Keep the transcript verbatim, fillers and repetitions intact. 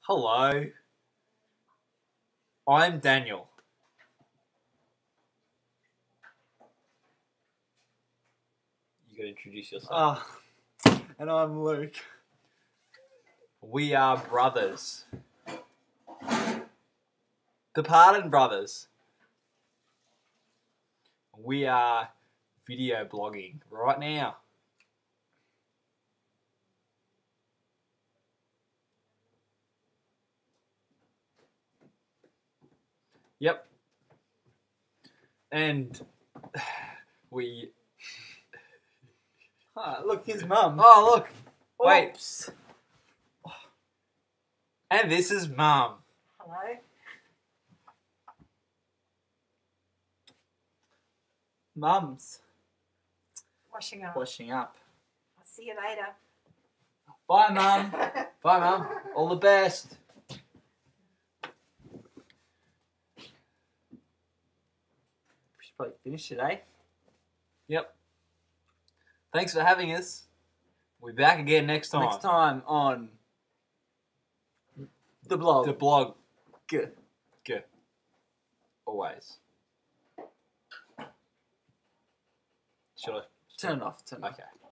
Hello. I'm Daniel. You gotta introduce yourself. Ah, and I'm Luke. We are brothers. The Parton brothers. We are video blogging right now. Yep. And we... Ah, look, his mum. Oh, look. Wait. Oops. And this is Mum. Hello. Mum's Washing up. washing up. I'll see you later. Bye, Mum. Bye, Mum. All the best. We should probably finish it, eh? Yep. Thanks for having us. We'll be back again next time. Next time on the blog. The blog. Good. Good. Always. Should I? Turn it off. Turn it off. Okay.